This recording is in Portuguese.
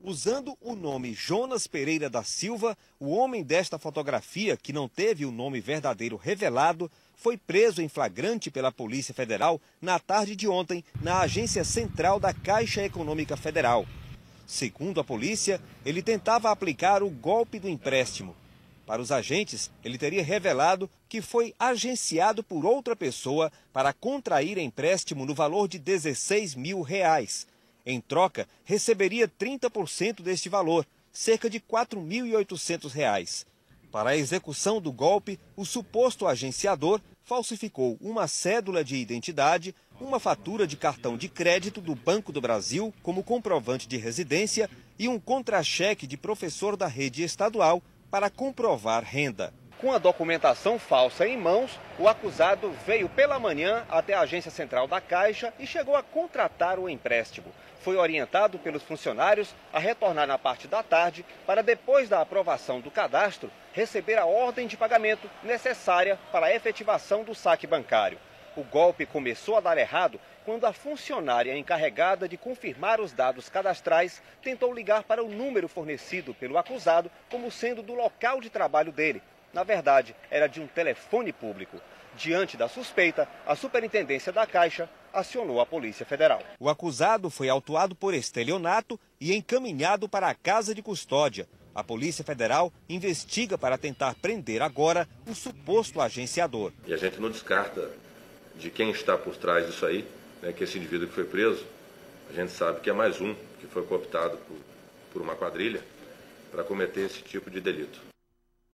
Usando o nome Jonas Pereira da Silva, o homem desta fotografia, que não teve o nome verdadeiro revelado, foi preso em flagrante pela Polícia Federal na tarde de ontem na Agência Central da Caixa Econômica Federal. Segundo a polícia, ele tentava aplicar o golpe do empréstimo. Para os agentes, ele teria revelado que foi agenciado por outra pessoa para contrair empréstimo no valor de R$16 mil. Em troca, receberia 30% deste valor, cerca de R$ 4.800. Para a execução do golpe, o suposto agenciador falsificou uma cédula de identidade, uma fatura de cartão de crédito do Banco do Brasil como comprovante de residência e um contra-cheque de professor da rede estadual para comprovar renda. Com a documentação falsa em mãos, o acusado veio pela manhã até a Agência Central da Caixa e chegou a contratar o empréstimo. Foi orientado pelos funcionários a retornar na parte da tarde para, depois da aprovação do cadastro, receber a ordem de pagamento necessária para a efetivação do saque bancário. O golpe começou a dar errado quando a funcionária encarregada de confirmar os dados cadastrais tentou ligar para o número fornecido pelo acusado como sendo do local de trabalho dele. Na verdade, era de um telefone público. Diante da suspeita, a Superintendência da Caixa acionou a Polícia Federal. O acusado foi autuado por estelionato e encaminhado para a Casa de Custódia. A Polícia Federal investiga para tentar prender agora o suposto agenciador. E a gente não descarta de quem está por trás disso aí, né, que esse indivíduo que foi preso, a gente sabe que é mais um que foi cooptado por uma quadrilha para cometer esse tipo de delito.